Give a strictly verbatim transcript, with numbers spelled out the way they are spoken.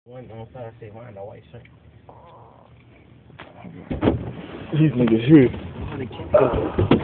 One on side said mine the white shirt. These niggas here.